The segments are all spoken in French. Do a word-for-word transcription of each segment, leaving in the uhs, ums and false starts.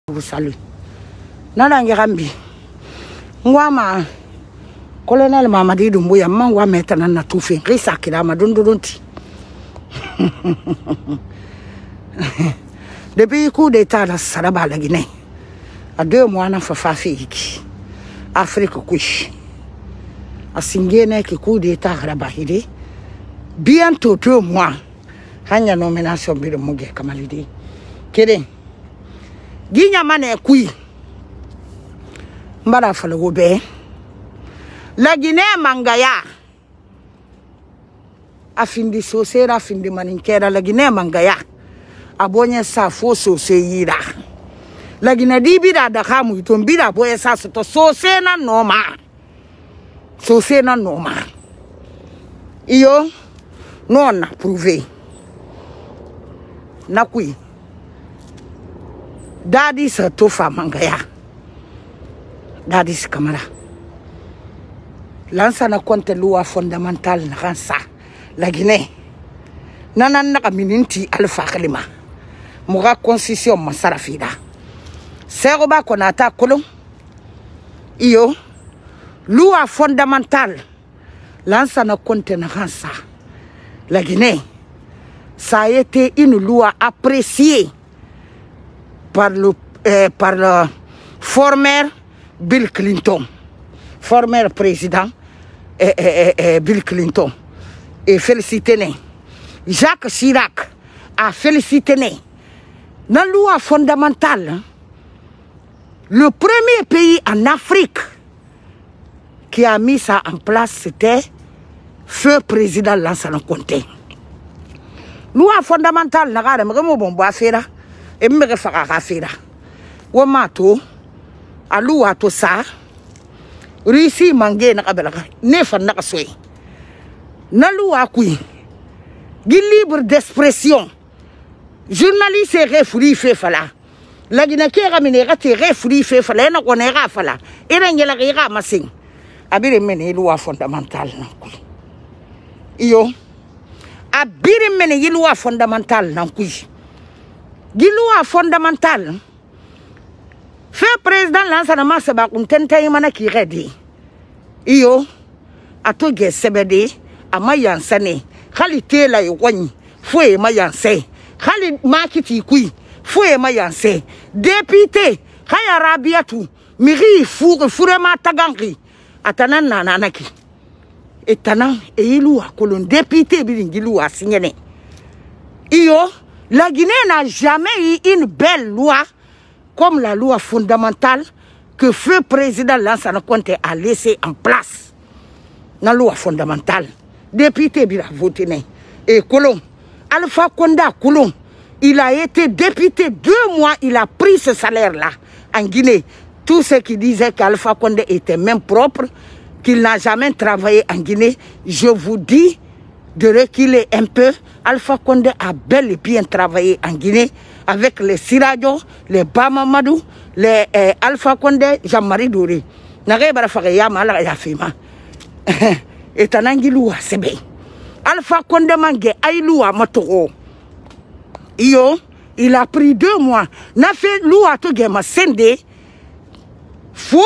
vous salue. Nana Ngerambi. Ngwama colonel Mamadi Doumbouya mangwa maintenant na tout fait. Risa kila madondonti. Depuis le coup d'état la Saraba la Guinée. À deux mois na fafafi Afrique couche. À Singene qui coup d'état rabahide. Bientôt deux mois. Hanya nomination bi de Muge Kamalidi. Kede. Ginya mane kui. Mbara falogobe. La Guinée mangaya. Afindi sosera afindi maninkera la Guinée mangaya. Abonye sa foso se yira. La Guinée dibira da kamu itombira boye sa soto sosena noma. Sosena noma. Iyo non na prouvé. Nakui. Dadis tofa mangaya. Dadis kamara. Lansa na konte loi fondamentale na ransa. La Guinée. Nanan na mininti alfa kalima. Moura constitution masarafida. Seroba konata kolon. Iyo. Loi fondamentale. Lansa na konte na ransa. La Guinée. Ça a été une loi appréciée par le, euh, par le former Bill Clinton, former président euh, euh, euh, Bill Clinton. Et félicité. Jacques Chirac a félicité. Dans la loi fondamentale, le premier pays en Afrique qui a mis ça en place, c'était feu président Lansana Conté. Loi fondamentale, n'a pas de bon bois faire et me refera à faire. Ou mato, à loi to ça, Russie mangé n'a pas ne fa n'a soy. Na loi qui, libre d'expression, journaliste et référé fait fala. La Guinée qui ramène raté référé fait fala, n'a qu'on ira fala. Et rien la ira massing. Abire mene loi fondamentale n'a qui. Iyo. Abiri mene yi loi fondamentale nan kui. Gi loi fondamentale. Fait président Lansana Masaba kuntenta yimana ki redi. Iyo atoge sebede amayansane. Khali tela yoni fue mayanse. Khali makiti kui fue mayanse. Député khaya rabiatu miri fure fure matagangri atanan nananaki. Et tanan et ilou a colon député bilingilou a signé. Iyo, la Guinée n'a jamais eu une belle loi comme la loi fondamentale que feu président Lansana Conté a laissé en place. La loi fondamentale. Député bila voté. Et colon, Alpha Konda colon, il a été député deux mois, il a pris ce salaire-là en Guinée. Tous ceux qui disaient qu'Alpha Condé était même propre, qu'il n'a jamais travaillé en Guinée, je vous dis de reculer un peu. Alpha Condé a bel et bien travaillé en Guinée avec les Siradio, les Bamamadou, les euh, Alpha Condé, Jean-Marie Douré. N'arrive pas à faire yama la yafima. Et tanangilou sebe. Alpha Condé mangé aïlou motoro. Iyo, il a pris deux mois. N'a fait lou à tout game sende. Faut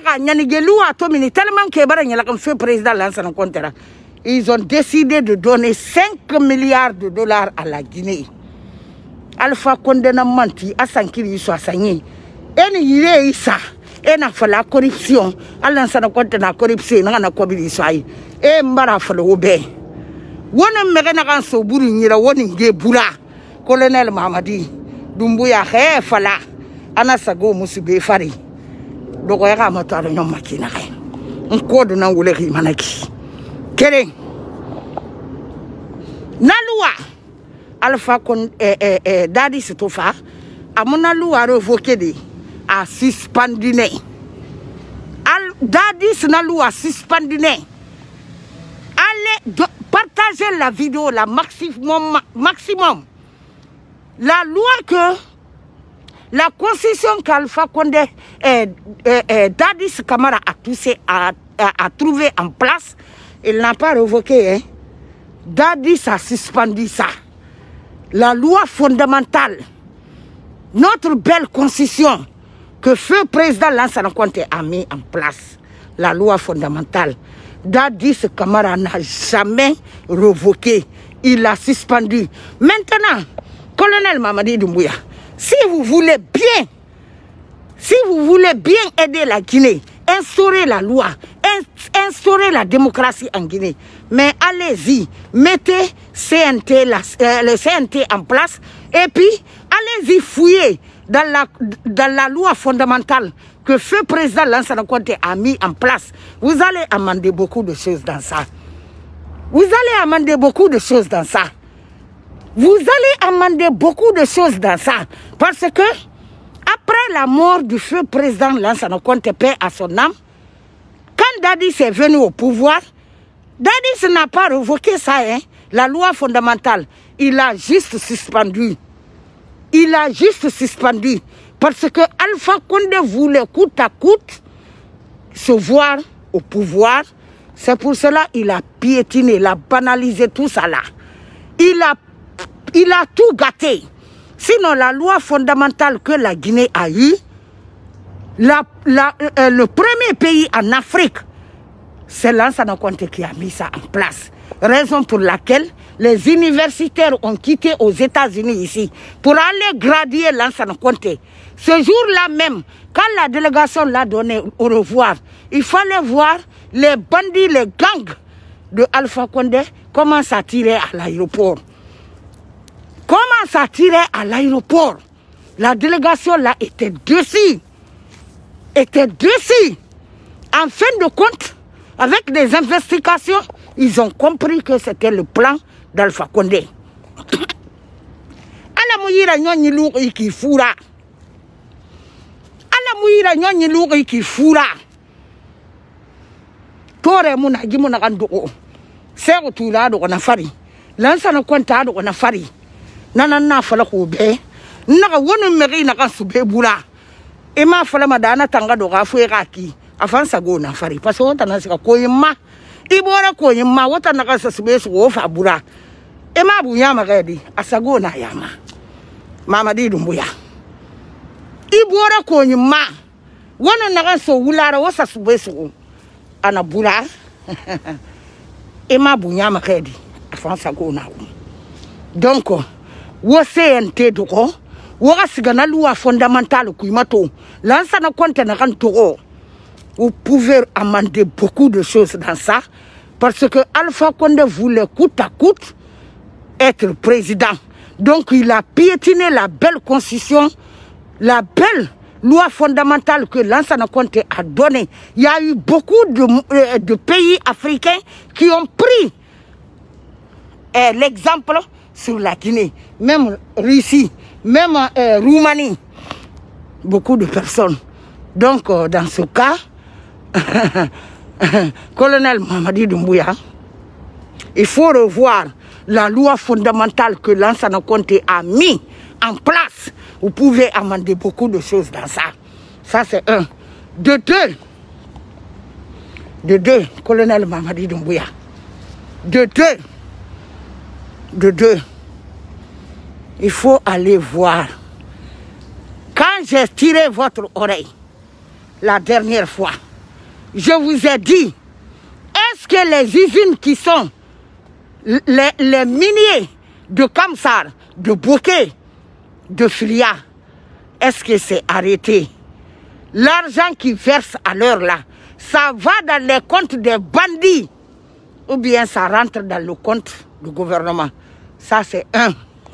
tellement que président Lansana Conté. Ils ont décidé de donner cinq milliards de dollars à la Guinée. Alpha Condé n'a menti à Sankiri Soissagné. Et il est ça. Et n'a fait la corruption. Lansana Conté n'a corruption. N'a pas corruption. Et Mbara fait le obé. Wona mérena so buru nyira woni nge bura. Colonel Mamadi Doumbouya he fala. Anasago musibe fari. Donc, il y a un moteur de machine. Un code n'a pas de manaki. Quel na loi Alpha Condé eh eh Dadi Setofa a mon loi révoqué a suspendu. Al Dadi na loi suspendu. Allez partager la vidéo la maximum maximum. La loi que la constitution qu'Alpha Condé eh, eh, eh, Dadis Camara a touché à, à, à trouver en place, il n'a pas révoqué. Hein. Dadis a suspendu ça. La loi fondamentale notre belle constitution que feu président Lansana Conté a mis en place, la loi fondamentale, Dadis Camara n'a jamais révoqué. Il l'a suspendu. Maintenant, colonel Mamadi Doumbouya, si vous voulez bien, si vous voulez bien aider la Guinée, instaurer la loi, instaurer la démocratie en Guinée, mais allez-y, mettez C N T, la, euh, le C N T en place, et puis allez-y fouiller dans la, dans la loi fondamentale que feu président Lansana Conté a mis en place. Vous allez amender beaucoup de choses dans ça. Vous allez amender beaucoup de choses dans ça. Vous allez amender beaucoup de choses dans ça. Parce que, après la mort du feu président Lansana Conté, paix à son âme, quand Dadis est venu au pouvoir, Dadis n'a pas révoqué ça, hein, la loi fondamentale. Il a juste suspendu. Il a juste suspendu. Parce que Alpha Condé voulait coûte à coûte se voir au pouvoir. C'est pour cela qu'il a piétiné, il a banalisé tout ça là. Il a, il a tout gâté. Sinon, la loi fondamentale que la Guinée a eue, la, la, euh, le premier pays en Afrique, c'est Lansana Conté qui a mis ça en place. Raison pour laquelle les universitaires ont quitté aux États-Unis ici pour aller graduer Lansana Conté. Ce jour-là même, quand la délégation l'a donné au revoir, il fallait voir les bandits, les gangs de Alpha Condé commencent à tirer à l'aéroport. Commencent à tirer à l'aéroport. La délégation là était dessus. Était dessus. En fin de compte, avec des investigations, ils ont compris que c'était le plan d'Alpha Condé. Ala mouira nyonyi louri qui foura. Ala mouira nyonyi louri qui foura. Tore muna gimuna kandoko. Sero tula do na fari. Lansana Conté do na fari. Nana na fala ko be. Na wonu meri na kan sube bula. E ma fala madana tanga do ga fu iraki. Afansa go na fari. Parce que na sika ko yima. Ibora ko yima wota na kan sube so wo fa bula. E ma bu yama gadi asago na yama. Mamadi Doumbouya. Ibora ko yima. Wona na kan so wulara wasa sube so. Ana bula. E ma bu yama gadi afansa go na. Donc wo C N T doko wo gasigana loi fondamentale kuimato Lansana Conté na kan toro. Vous pouvez amender beaucoup de choses dans ça parce que Alpha Condé voulait coûte à coûte être président. Donc il a piétiné la belle constitution, la belle loi fondamentale que Lansana Conté a donnée. Il y a eu beaucoup de, euh, de pays africains qui ont pris euh, l'exemple sur la Guinée, même Russie, même euh, Roumanie, beaucoup de personnes. Donc, euh, dans ce cas, colonel Mamadi Doumbouya, il faut revoir la loi fondamentale que Lansana Conté a mis en place. Vous pouvez amender beaucoup de choses dans ça. Ça, c'est un. De deux, de deux, colonel Mamadi Doumbouya, de deux, de deux, il faut aller voir. Quand j'ai tiré votre oreille la dernière fois, je vous ai dit, est-ce que les usines qui sont les, les miniers de Kamsar, de Bouquet, de Filia, est-ce que c'est arrêté? L'argent qui verse à l'heure là, ça va dans les comptes des bandits ou bien ça rentre dans le compte du gouvernement? Ça c'est un.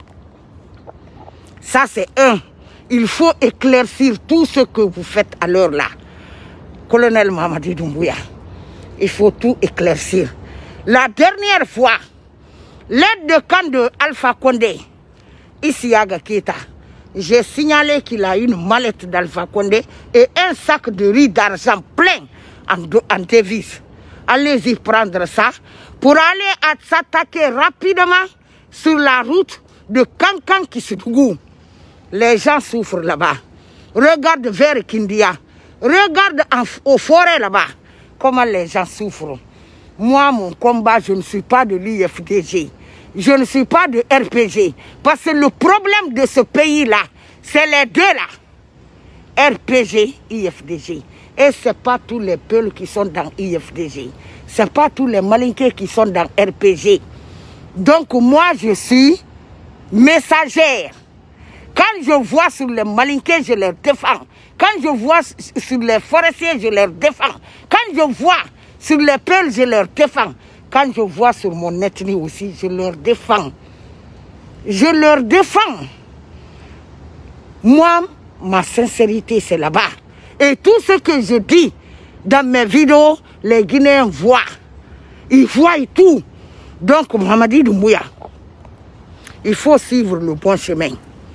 Ça c'est un. Il faut éclaircir tout ce que vous faites à l'heure là. Colonel Mamadi Doumbouya, il faut tout éclaircir. La dernière fois, l'aide de camp de Alpha Condé, Isiaga Keita, j'ai signalé qu'il a une mallette d'Alpha Condé et un sac de riz d'argent plein en, en devises. Allez-y prendre ça pour aller s'attaquer rapidement sur la route de Kankan Kissoudou. Les gens souffrent là-bas. Regarde vers Kindia. Regarde en, aux forêts là-bas. Comment les gens souffrent. Moi, mon combat, je ne suis pas de l'I F D G. Je ne suis pas de R P G. Parce que le problème de ce pays-là, C'est les deux là. R P G, I F D G. Et ce n'est pas tous les peuples qui sont dans I F D G. Ce n'est pas tous les malinqués qui sont dans R P G. Donc moi, je suis messagère. Quand je vois sur les malinqués, je les défends. Quand je vois sur les forestiers, je les défends. Quand je vois sur les peuples, je les défends. Quand je vois sur mon ethnie aussi, je leur défends. Je leur défends. Moi, ma sincérité, c'est là-bas. Et tout ce que je dis dans mes vidéos, les Guinéens voient. Ils voient tout. Donc, Mamadi Doumbouya, il faut suivre le bon chemin.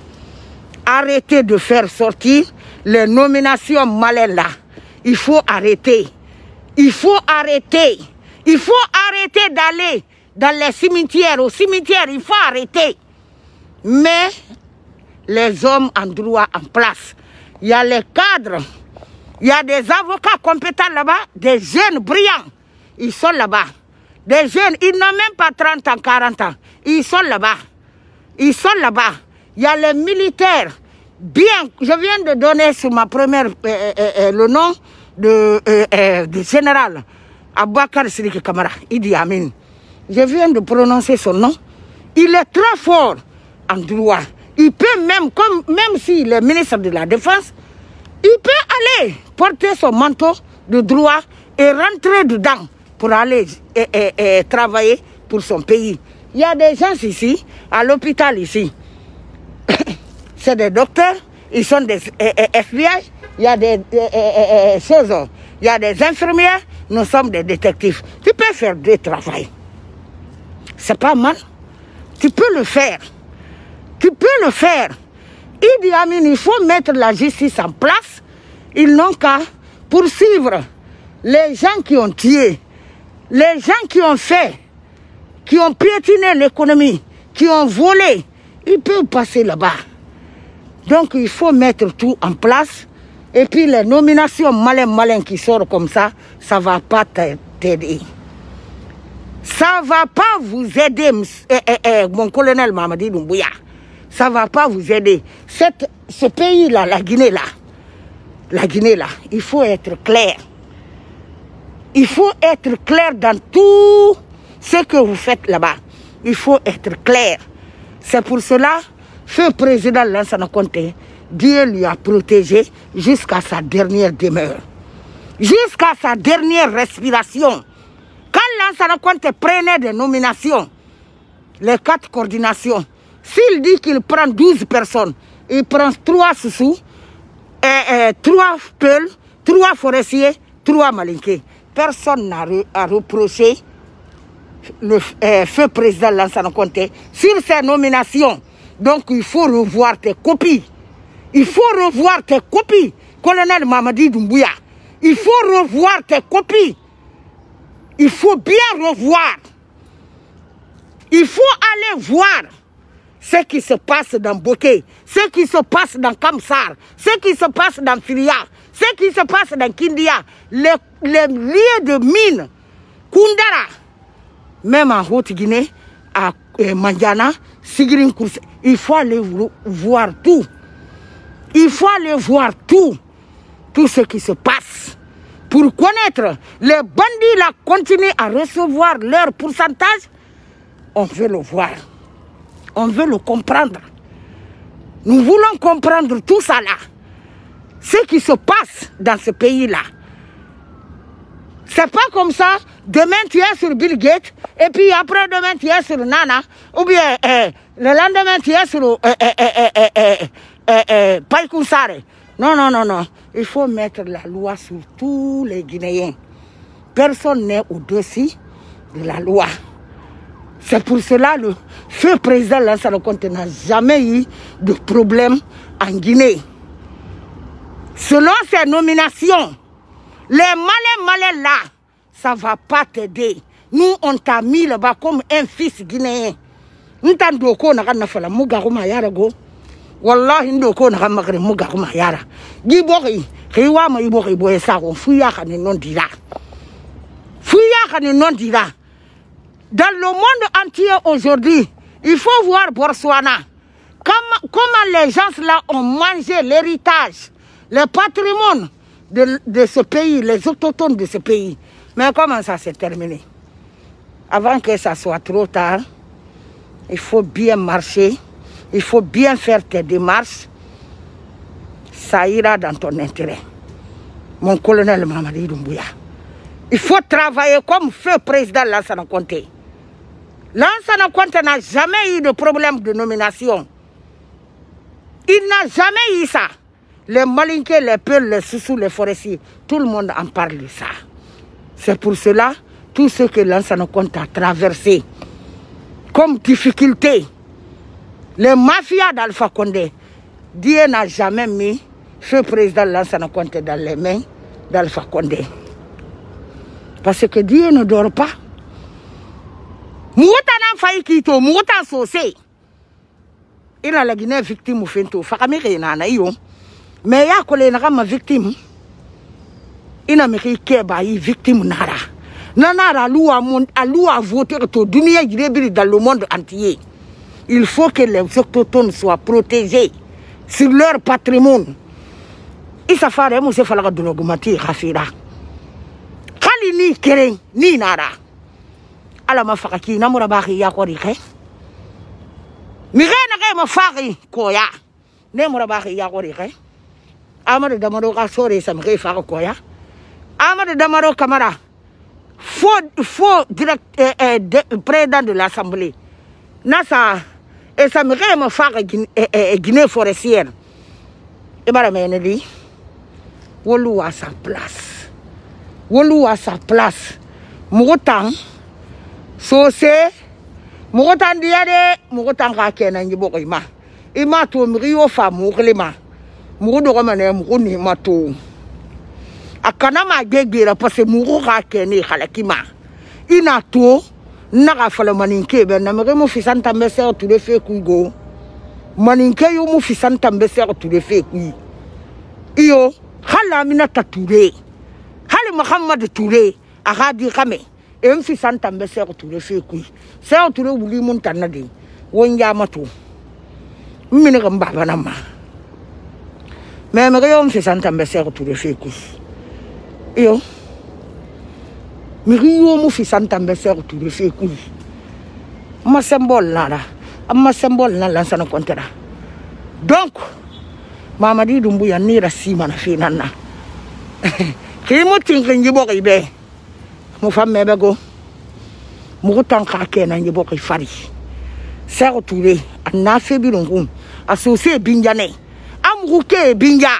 Arrêtez de faire sortir les nominations malines là. Il faut arrêter. Il faut arrêter. Il faut arrêter d'aller dans les cimetières. Au cimetière, il faut arrêter. Mais les hommes en droit en place, il y a les cadres, il y a des avocats compétents là-bas, des jeunes brillants, ils sont là-bas. Des jeunes, ils n'ont même pas trente ans, quarante ans, ils sont là-bas. Ils sont là-bas. Il y a les militaires, bien, je viens de donner sur ma première, euh, euh, euh, le nom de, euh, euh, du général Abouakar Sidiki Kamara, Idi Amin. Je viens de prononcer son nom. Il est très fort en droit. Il peut même, comme, même s'il est ministre de la Défense, il peut aller porter son manteau de droit et rentrer dedans pour aller et, et, et travailler pour son pays. Il y a des gens ici, à l'hôpital ici, c'est des docteurs, ils sont des eh, eh, F B I, il y a des eh, eh, eh, choses, il y a des infirmières, nous sommes des détectives. Tu peux faire du travail. C'est pas mal. Tu peux le faire. Tu peux le faire. Idi Amin, il faut mettre la justice en place. Ils n'ont qu'à poursuivre les gens qui ont tué, les gens qui ont fait, qui ont piétiné l'économie, qui ont volé. Ils peuvent passer là-bas. Donc il faut mettre tout en place. Et puis les nominations malin malin qui sortent comme ça, ça ne va pas t'aider. Ça ne va pas vous aider, eh, eh, eh, mon colonel Mamadi Doumbouya. Ça ne va pas vous aider. Cette, ce pays-là, la Guinée-là, la Guinée-là, il faut être clair. Il faut être clair dans tout ce que vous faites là-bas. Il faut être clair. C'est pour cela, feu président Lansana Conté, Dieu lui a protégé jusqu'à sa dernière demeure. Jusqu'à sa dernière respiration. Quand Lansana Conté prenait des nominations, les quatre coordinations, s'il dit qu'il prend douze personnes, il prend trois sous, et, et, trois peuls, trois forestiers, trois malinqués. Personne n'a re, à reproché le euh, feu président Lansana Conté sur ces nominations. Donc il faut revoir tes copies. Il faut revoir tes copies, colonel Mamadi Doumbouya. Il faut revoir tes copies. Il faut bien revoir. Il faut aller voir ce qui se passe dans Boké, ce qui se passe dans Kamsar, ce qui se passe dans Filia, ce qui se passe dans Kindia, les, les lieux de mines, Kundara, même en Haute-Guinée, à euh, Mandiana, Sigirin Kourse. Il faut aller voir tout. Il faut aller voir tout. Tout ce qui se passe. Pour connaître, les bandits là continuent à recevoir leur pourcentage. On veut le voir. On veut le comprendre. Nous voulons comprendre tout ça là. Ce qui se passe dans ce pays-là. C'est pas comme ça, demain tu es sur Bill Gates, et puis après demain tu es sur Nana, ou bien euh, le lendemain tu es sur euh, euh, euh, euh, euh, euh, euh, Païkoussare. Non, non, non, non. Il faut mettre la loi sur tous les Guinéens. Personne n'est au-dessus de la loi. C'est pour cela que le feu président Lansana Conté n'a jamais eu de problème en Guinée. Selon ses nominations, les malins malins là, ça ne va pas t'aider. Nous, on t'a mis là-bas comme un fils guinéen. Nous t'en doko na kana fala mugaruma yara go. Wallahi ndoko na kamagre mugaruma yara. Gibori, kiwa ma ibori boye sako fuya kane non dira. Fuya kane non dira. Dans le monde entier aujourd'hui, il faut voir Botswana. comment, comment les gens là ont mangé l'héritage, le patrimoine de, de ce pays, les autochtones de ce pays. Mais comment ça s'est terminé? Avant que ça soit trop tard, il faut bien marcher, il faut bien faire tes démarches. Ça ira dans ton intérêt. Mon colonel Mamadi Doumbouya. Il faut travailler comme feu président Lansana Conté. Lansana Conté n'a jamais eu de problème de nomination. Il n'a jamais eu ça. Les Malinké, les Peuls, les Soussous, les forestiers, tout le monde en parle de ça. C'est pour cela, tout ce que Lansana Conté a traversé comme difficulté, les mafias d'Alpha Condé, Dieu n'a jamais mis feu président Lansana Conté dans les mains d'Alpha Condé. Parce que Dieu ne dort pas. Mouta n'a failli quitter, Mouta saucé. Il a la Guinée victime ou finto. Fakamiri n'a eu. Mais il y a collé ma victime. Il a mis Keba, victime nara. Nana a loué à voter au dunia dans le monde entier. Il faut que les autochtones soient protégés sur leur patrimoine. Il s'affaire à Moussa Falaga de l'Ogumati Rafira. Kali ni keren ni nara. Ala ma fakaki na murabaki ya korike. Mire na ma fari koya. Ne murabaki ya korike. Amade damaro ka sore sa mire fari koya. Amade damaro kamara. Faux faux direct euh, euh, de, président de l'Assemblée. Nasa et ça mire ma fari Guinée forestière. Et bara menedi. Wolu à sa place. Wolu à sa place. Moutan. Sosé. Moutan diade. Moutan kake na njibo ima. Ima to mrio fa mourlema. Moudo romane mouni mato. Akana ma gegira parce que mourou kake ni halakima. Ina to. Naga fala maninke ben na mre mo fisanta meser tout le fait kuigo. Maninke yo mo fisanta meser tout le fait kui. Iyo. Hala Aminata Touré, Hali Mohamed Touré, Aradi Kame, et un fils Santa Messer Touré fait qui. C'est un Touré ou Limontanadi, Wonyamato. Minigamba Banama. Mais un fils Santa Messer Touré fait qui. Yo, Mirio mon fils Santa Messer Touré fait qui. Ma symbole là, ma symbole là, Lansana Conté. Donc, Mamadi Doumbouya ni rasima na finana. Kimo tinga njibo ibe. Mo famme bego. Mo tanka ke na njibo fari. Sero Touré na febi longu. Associé binjane. Amru ke binja.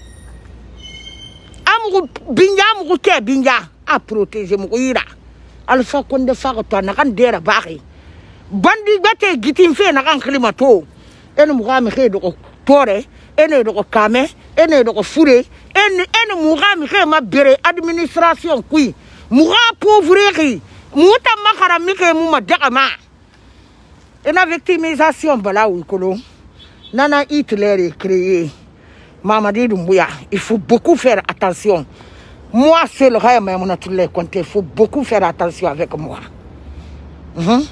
Amru binja amru ke binja a protéger mo ira. Alpha Condé fa to na kan dera bari. Bandi bate gitim fe na kan klimato. En mo ga me do tore. Ene de kame, ene de fourré, ene ene moura mi ma bere administration kui, moura pauvrerie, mouta makara mi ke mouma dagama. Ena victimisation bala ou kolo, nana Hitler est créé, Mamadi Doumbouya, il faut beaucoup faire attention. Moi seul, mon atelier compté, il faut beaucoup faire attention avec moi. Mm-hmm.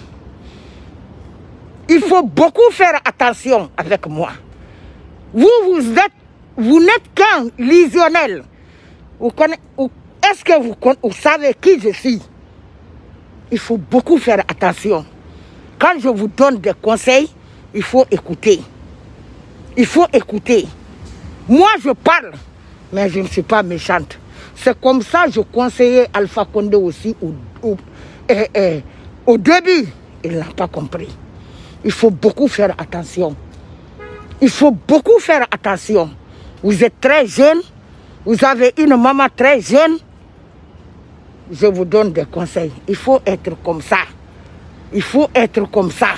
Il faut beaucoup faire attention avec moi. Vous, vous êtes, vous n'êtes qu'un lisionnel. Est-ce que vous, vous savez qui je suis? Il faut beaucoup faire attention. Quand je vous donne des conseils, il faut écouter. Il faut écouter. Moi, je parle, mais je ne suis pas méchante. C'est comme ça que je conseillais Alpha Condé aussi au, au, eh, eh, au début. Il n'a pas compris. Il faut beaucoup faire attention. Il faut beaucoup faire attention. Vous êtes très jeune. Vous avez une maman très jeune. Je vous donne des conseils. Il faut être comme ça. Il faut être comme ça.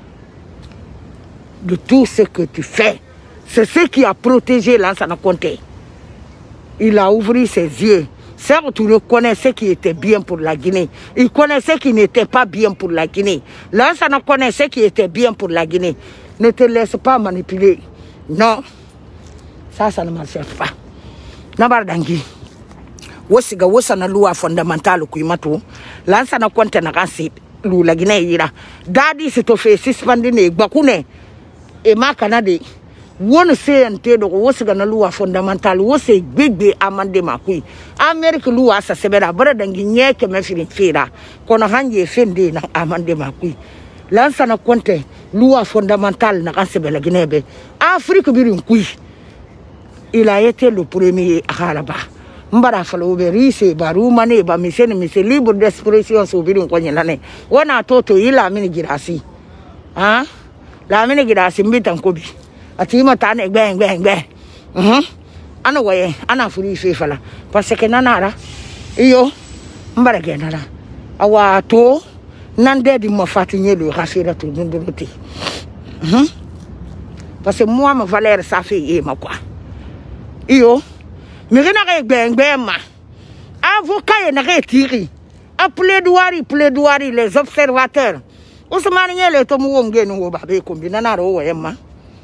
De tout ce que tu fais. C'est ce qui a protégé Lansana Conté. Il a ouvert ses yeux. Certes, tu le connais ce qui était bien pour la Guinée. Il connaissait ce qui n'était pas bien pour la Guinée. Lansana connaît ce qui était bien pour la Guinée. Ne te laisse pas manipuler. Non. Ça, ça ne marche pas. Nabardangi. Wosiga wosana loi fondamentale kuimato. Lansana Conté na kansi lu la Guinée ira. Dadi se to fait suspendre ne bakune. et ma Canada. Won C N T do wo siga na loi fondamental wo se gbegbe amande makui America loi sa sebera bara dangi nyeke me filin fira kono hanje fende na amande makui lansa na konte loi fondamental na kan sebela ginebe Afrique birin kui il a été le premier à là-bas mbara falo beri se baru mane ba misene mise libre d'expression so birin ko nyane wana toto ila mini girasi ah la mini girasi mbitan ko bi ati matane bang bang bang mhm ana waye ana furi fefala parce que nanara iyo mbara genara awa to nande di mo fatinye le rafira to ndorote mhm parce que moi ma valeur ça fait et ma quoi iyo mi gena bang bang ma avocat na retiri a plaidoirie plaidoirie les observateurs Ousmane Nyele to mu wonge no ba be kombina na ro waye ma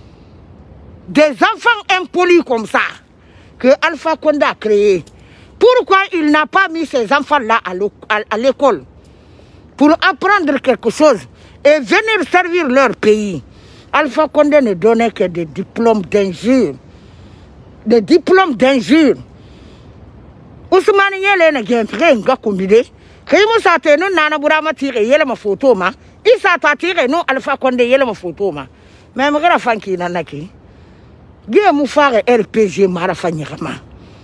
des enfants impolis comme ça que Alpha Condé a créé. Pourquoi il n'a pas mis ces enfants-là à l'école pour apprendre quelque chose et venir servir leur pays? Alpha Condé ne donnait que des diplômes d'injure. Des diplômes d'injure. Ousmane Nyele na gempre nga kombide. Kimo sa te no nana burama tire yele ma photo ma. Isa ta tire no Alpha Condé yele ma photo ma. Même gara fanki nanaki. Gué Moufare R P G Marafanyama.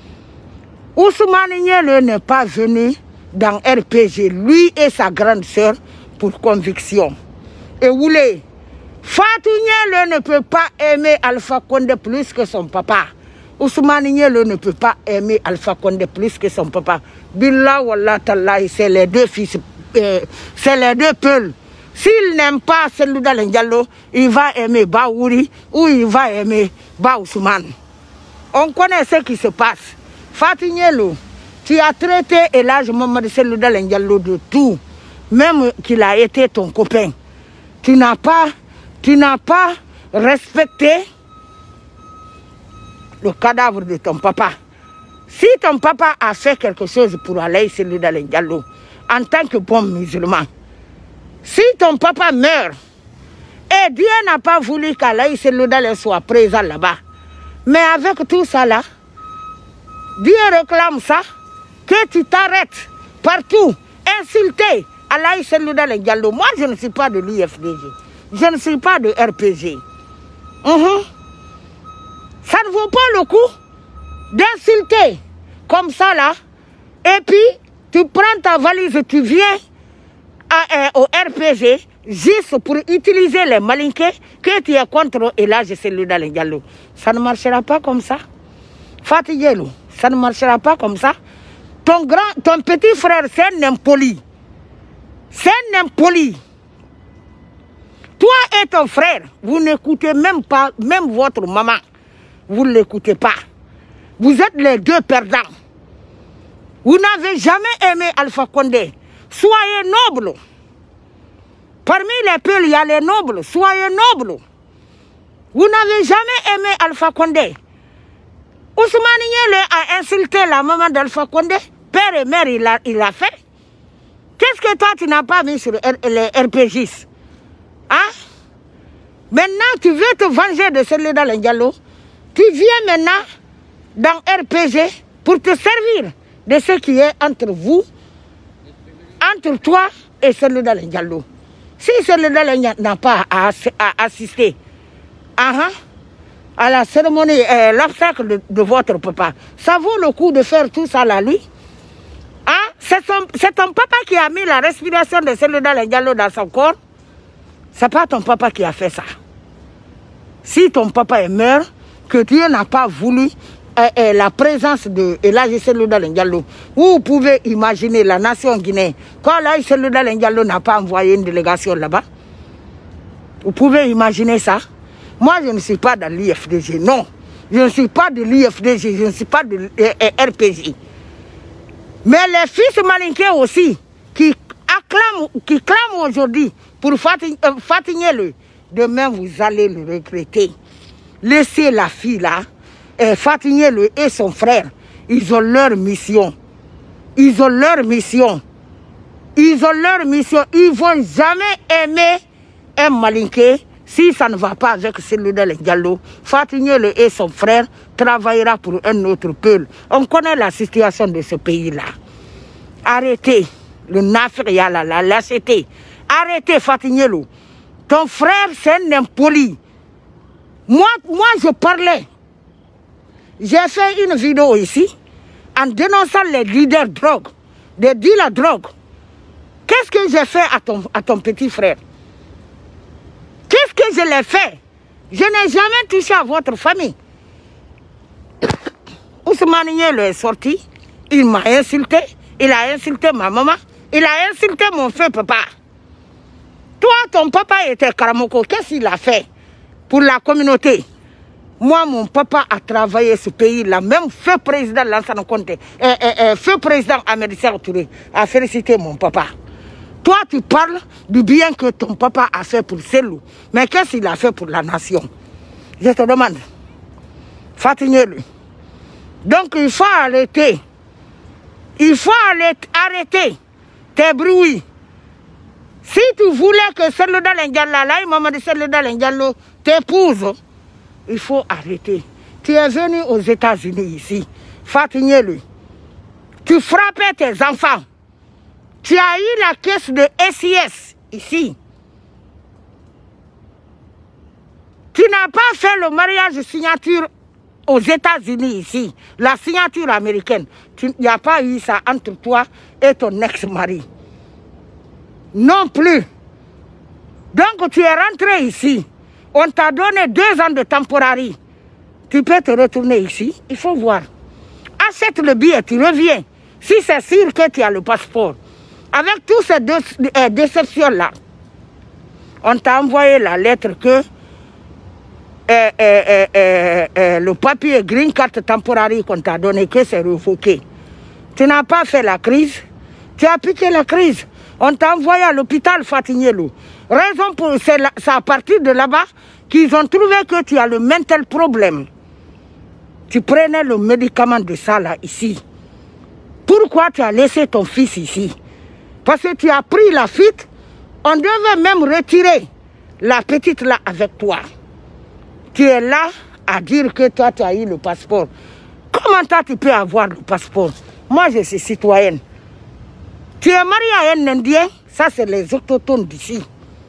Ousmane Nyele n'est pas venu dans R P G, lui et sa grande sœur, pour conviction. Et Woulé, Fatou Nyele ne peut pas aimer Alpha Condé plus que son papa. Ousmane Nyele ne peut pas aimer Alpha Condé plus que son papa. Billah Wallah Tallahi, c'est les deux fils, euh, c'est les deux peuls. S'il n'aime pas Selouda Diallo, il va aimer Baouri ou il va aimer Ba Ousmane. On connaît ce qui se passe. Fatou Nyele, tu as traité Elhadji Mamadou Selouda Diallo de tout, même qu'il a été ton copain. Tu n'as pas, tu n'as pas respecté le cadavre de ton papa. Si ton papa a fait quelque chose pour Elhadji Selouda Diallo, en tant que bon musulman, si ton papa meurt, et Dieu n'a pas voulu qu'Elhadji Selouda soit présent là-bas, mais avec tout ça là, Dieu réclame ça, que tu t'arrêtes partout, insulter Elhadji Selouda Diallo. Moi, je ne suis pas de l'I F D G, je ne suis pas de R P G. Uh-huh. Ça ne vaut pas le coup d'insulter comme ça là, et puis tu prends ta valise, tu viens à, euh, au R P G juste pour utiliser les malinqués que tu es contre Elhadji Selouda Diallo. Ça ne marchera pas comme ça. Fatou Nyele, ça ne marchera pas comme ça. Ton grand, ton petit frère, c'est un impoli. C'est un impoli. Toi et ton frère, vous n'écoutez même pas, même votre maman, vous ne l'écoutez pas. Vous êtes les deux perdants. Vous n'avez jamais aimé Alpha Condé. Soyez nobles. Parmi les peuples, il y a les nobles. Soyez nobles. Vous n'avez jamais aimé Alpha Condé. Ousmane Nyele a insulté la maman d'Alpha Condé. Père et mère, il a, il a fait. Qu'est-ce que toi, tu n'as pas mis sur les R P G? Hein? Maintenant, tu veux te venger de Selouda Diallo. Tu viens maintenant dans R P G pour te servir de ce qui est entre vous, entre toi et Selouda Diallo. Si Selouda n'a pas à, à assister uh-huh, à la cérémonie, euh, l'obstacle de, de votre papa, ça vaut le coup de faire tout ça là, lui? Hein? C'est ton papa qui a mis la respiration de Selouda Diallo dans son corps. C'est pas ton papa qui a fait ça. Si ton papa est mort, que Dieu n'a pas voulu euh, euh, la présence de Elhadji Selouda Diallo, vous pouvez imaginer la nation guinéenne, quand Elhadji Selouda Diallo n'a pas envoyé une délégation là-bas, vous pouvez imaginer ça. Moi, je ne suis pas dans l'I F D G, non. Je ne suis pas de l'I F D G, je ne suis pas de euh, euh, R P G. Mais les fils malinqués aussi, qui acclament, qui clament aujourd'hui pour Fatou Nyele, demain vous allez le regretter. Laissez la fille là, et Fatou Nyele et son frère, ils ont leur mission. Ils ont leur mission. Ils ont leur mission. Ils ne vont jamais aimer un malinqué Si ça ne va pas avec celui de Diallo, Fatignolou et son frère travaillera pour un autre peuple. On connaît la situation de ce pays-là. Arrêtez le nafria, la, la lâcheté. Arrêtez Fatignolou. Ton frère, c'est un impoli. Moi, moi, je parlais. J'ai fait une vidéo ici en dénonçant les leaders drogue, des dealers drogue. Qu'est-ce que j'ai fait à ton, à ton petit frère? Qu'est-ce que je l'ai fait? Je n'ai jamais touché à votre famille. Ousmane Nielo est sorti, il m'a insulté, il a insulté ma maman, il a insulté mon feu papa. Toi, ton papa était Karamoko, qu'est-ce qu'il a fait pour la communauté? Moi, mon papa a travaillé ce pays-là, même feu président Lansana Conté, euh, euh, euh, feu président Ahmed Sékou Touré a félicité mon papa. Toi, tu parles du bien que ton papa a fait pour Selou. Mais qu'est-ce qu'il a fait pour la nation? Je te demande. Fatignolou. Donc, il faut arrêter. Il faut arrêter tes bruits. Si tu voulais que Selou Dalengalo, là, il m'a dit Selou Dalengalo t'épouse, il faut arrêter. Tu es venu aux États-Unis ici. Fatignolou. Tu frappais tes enfants. Tu as eu la caisse de S I S ici. Tu n'as pas fait le mariage de signature aux États-Unis ici. La signature américaine. Il n'y a pas eu ça entre toi et ton ex-mari. Non plus. Donc tu es rentré ici. On t'a donné deux ans de temporary. Tu peux te retourner ici. Il faut voir. Achète le billet, tu reviens. Si c'est sûr que tu as le passeport. Avec toutes ces deux, euh, déceptions-là, on t'a envoyé la lettre que euh, euh, euh, euh, euh, le papier green card temporaire qu'on t'a donné, que c'est revoqué. Tu n'as pas fait la crise, tu as piqué la crise. On t'a envoyé à l'hôpital Fatignolou. Raison pour c'est à partir de là-bas qu'ils ont trouvé que tu as le mental problème. Tu prenais le médicament de ça là, ici. Pourquoi tu as laissé ton fils ici? Parce que tu as pris la fuite, on devait même retirer la petite là avec toi. Tu es là à dire que toi tu as eu le passeport. Comment toi tu peux avoir le passeport? Moi je suis citoyenne. Tu es marié à un Indien, ça c'est les autochtones d'ici.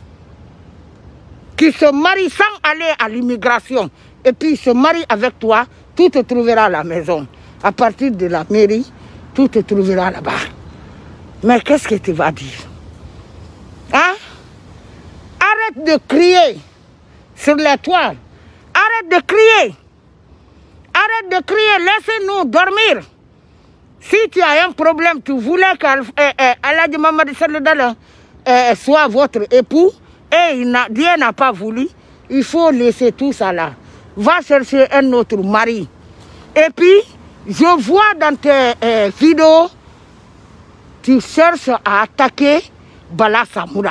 Qui se marient sans aller à l'immigration. Et puis ils se marient avec toi, tout te trouvera à la maison. À partir de la mairie, tout te trouvera là-bas. Mais qu'est-ce que tu vas dire? Hein? Arrête de crier sur les toiles. Arrête de crier. Arrête de crier. Laissez-nous dormir. Si tu as un problème, tu voulais qu'Aladji Mamadi Selou Dalengalo soit votre époux et il Dieu n'a pas voulu, il faut laisser tout ça là. Va chercher un autre mari. Et puis, je vois dans tes euh, vidéos, tu cherches à attaquer Bala Samoura.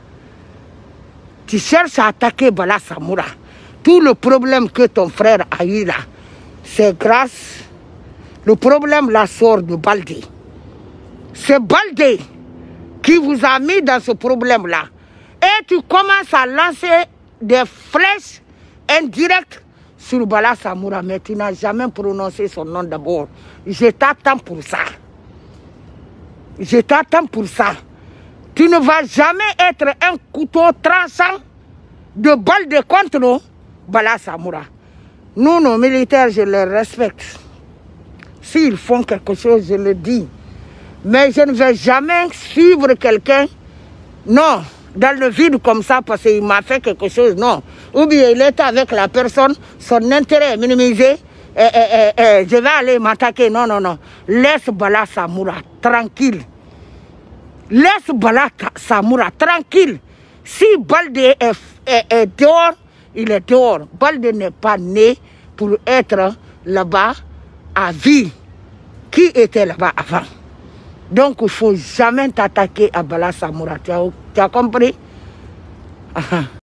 Tu cherches à attaquer Bala Samoura. Tout le problème que ton frère a eu là, c'est grâce... Le problème là sort de Baldé. C'est Baldé qui vous a mis dans ce problème-là. Et tu commences à lancer des flèches indirectes sur Bala Samoura, mais tu n'as jamais prononcé son nom d'abord. Je t'attends pour ça. Je t'attends pour ça. Tu ne vas jamais être un couteau tranchant de Baldé contre Bala Samoura. Nous, nos militaires, je les respecte. S'ils font quelque chose, je le dis. Mais je ne vais jamais suivre quelqu'un, non, dans le vide comme ça parce qu'il m'a fait quelque chose, non. Ou bien il est avec la personne, son intérêt est minimisé, et, et, et, et, je vais aller m'attaquer. Non, non, non. Laisse Bala Samoura tranquille. Laisse Bala Samoura tranquille. Si Baldé est, est, est dehors, il est dehors. Baldé n'est pas né pour être là-bas à vie. Qui était là-bas avant? Donc il ne faut jamais t'attaquer à Bala Samoura. Tu as, tu as compris? Aha.